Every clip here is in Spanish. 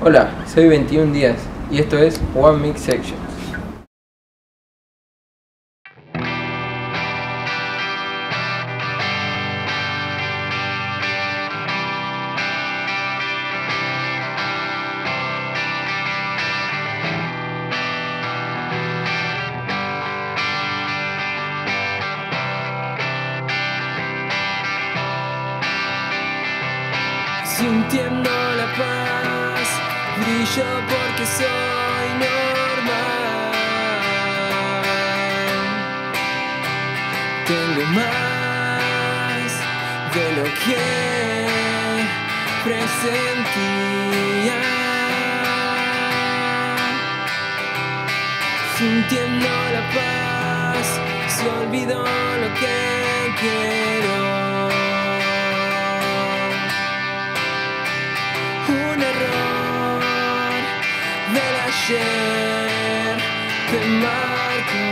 Hola, soy 21 Díaz y esto es One Mix Section. Sintiendo la paz, brillo porque soy normal. Tengo más de lo que presentía. Sintiendo la paz, se olvidó lo que quiero. Un error del ayer te marcó.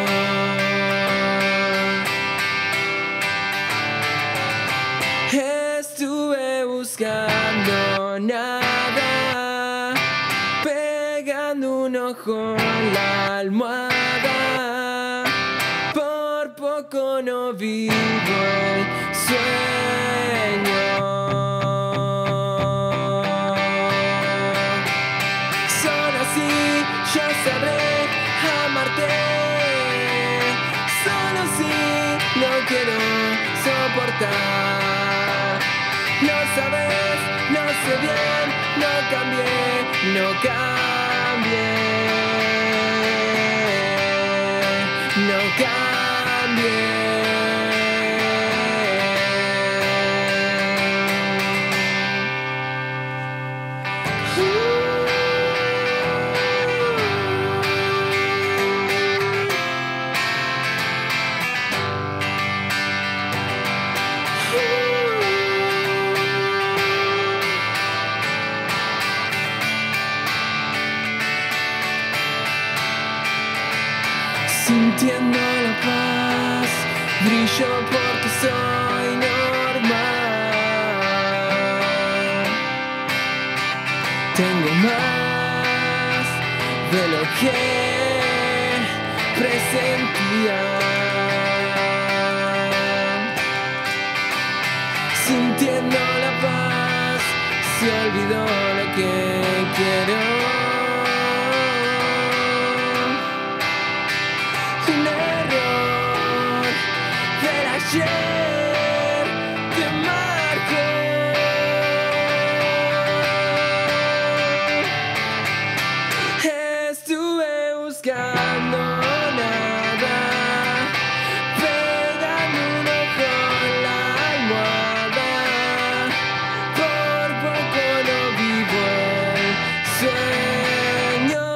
Estuve buscando nada, pegando un ojo en la almohada. Por poco no vivo el sueño. Yo sabré amarte, solo si no quiero soportar. Lo sabes, lo sé bien, no cambié, no cambié, no cambié. Sintiendo la paz, brillo porque soy normal. Tengo más de lo que presentía. Sintiendo la paz, se olvidó lo que quiero. Ayer te marcó. Estuve buscando nada, pegando un ojo en la almohada. Por poco no vivo el sueño.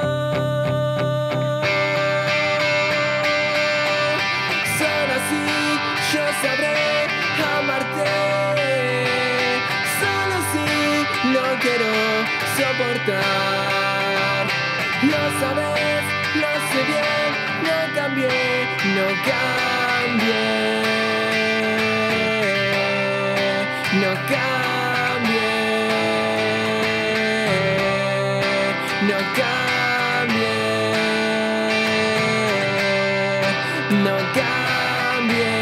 Solo así yo sabré amarte, solo si no quiero soportar. Lo sabes, lo sé bien, no cambié, no cambié, no cambié, no cambié, no cambié.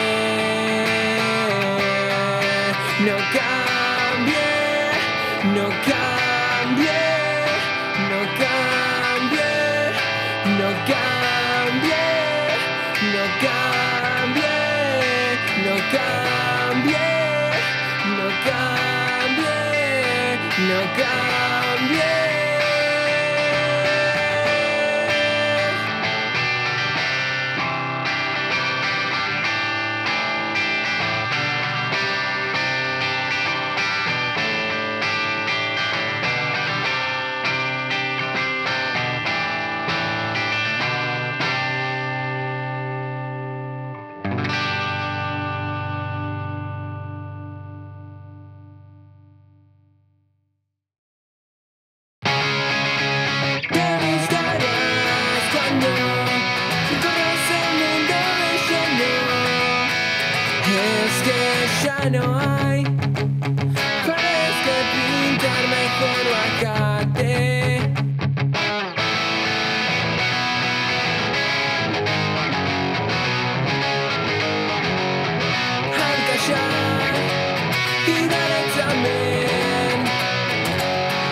No cambié, no cambié, no cambié, no cambié, no cambié, no cambié, no cambié, no cambié. Ya no hay paredes que pintar, mejor acá.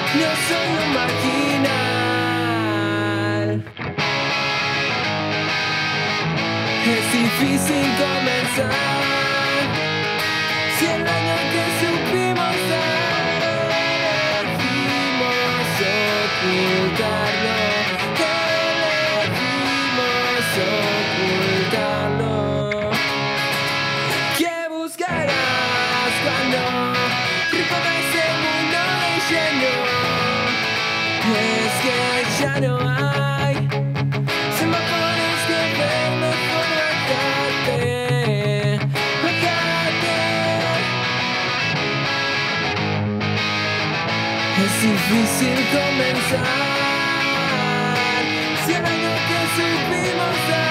no soy un marginal. Es difícil comenzar si el año que supimos elegimos ocultarlo, elegimos ocultarlo. ¿Qué buscarás cuando recorres el mundo de lleno? Es que ya no hay semáforos que ver, mejor bajarte, bajarte. Es difícil comenzar si el año que supimos